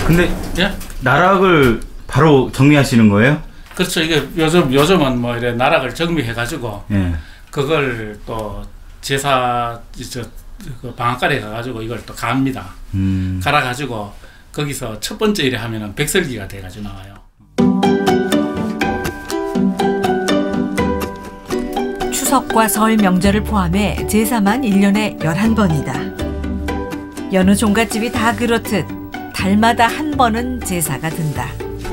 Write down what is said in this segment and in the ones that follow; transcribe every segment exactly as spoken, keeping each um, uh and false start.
근데 예? 나락을 바로 정리하시는 거예요? 그렇죠. 이게 요즘 요즘은 뭐 이래 나락을 정리해가지고 예. 그걸 또 제사 저 그 방앗간에 가가지고 이걸 또 갑니다. 음. 갈아가지고 거기서 첫 번째 일에 하면은 백설기가 돼가지고 나와요. 추석과 설 명절을 포함해 제사만 일 년에 열한 번이다. 여느 종갓집이 다 그렇듯 달마다 한 번은 제사가 든다.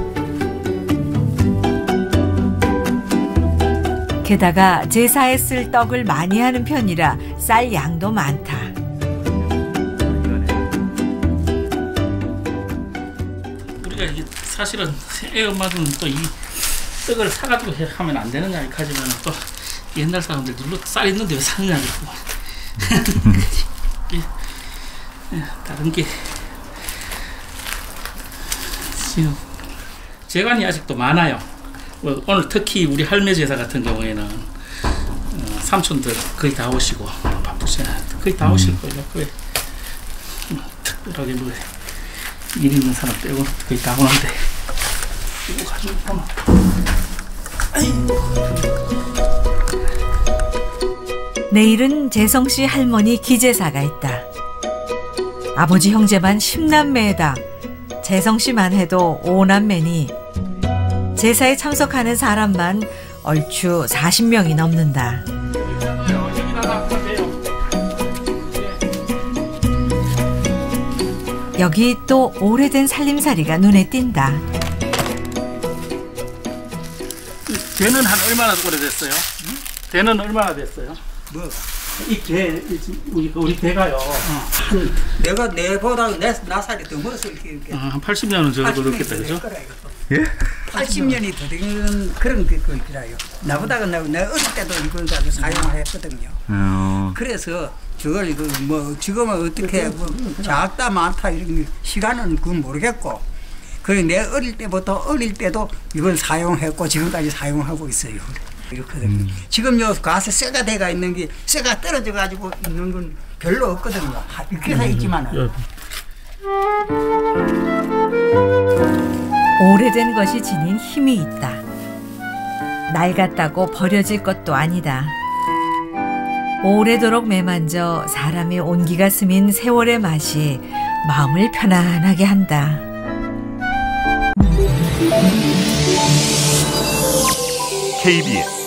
게다가 제사에 쓸 떡을 많이 하는 편이라 쌀 양도 많다. 우리가 이게 사실은 애 엄마들은 또 이 떡을 사가지고 하면 안 되느냐 이렇게 하지만 또 옛날 사람들 눌러 쌀 있는데 왜 사느냐 그러고 다른 게 지금 재관이 아직도 많아요. 오늘 특히 우리 할매 제사 같은 경우에는 어, 삼촌들 거의 다 오시고 바쁘시나 거의 다 오실 거예요. 거의 특별하게 뭐 일 있는 사람 빼고 거의 다 오는데 이거 가지고 보면 내일은 재성씨 할머니 기제사가 있다. 아버지 형제만 십남매에다 재성씨만 해도 오남매니 제사에 참석하는 사람만 얼추 사십 명이 넘는다. 여기 또 오래된 살림살이가 눈에 띈다. 대는 한 얼마나 오래됐어요? 응? 대는 얼마나 됐어요? 뭐? 이 대, 우리, 우리 대가요. 어. 한, 내가 내보다 내 나살이 더 먹었을 게. 어, 한 팔십 년은 적어도 그렇겠다, 그죠? 예? 팔십 년이 더 되는 그런 게 있더라요. 나보다가 나, 내가 어릴 때도 이걸 가지고 사용했거든요. 어. 그래서 저걸 이거 뭐 지금은 어떻게 뭐 작다 많다 이런 시간은 그건 모르겠고, 그래 내 어릴 때부터 어릴 때도 이걸 사용했고 지금까지 사용하고 있어요. 이렇거든요. 음. 지금 요 가서 쇠가 돼가 있는 게 쇠가 떨어져 가지고 있는 건 별로 없거든요. 이렇게 서 있지만은. 오래된 것이 지닌 힘이 있다. 낡았다고 버려질 것도 아니다. 오래도록 매만져 사람의 온기가 스민 세월의 맛이 마음을 편안하게 한다. 케이비에스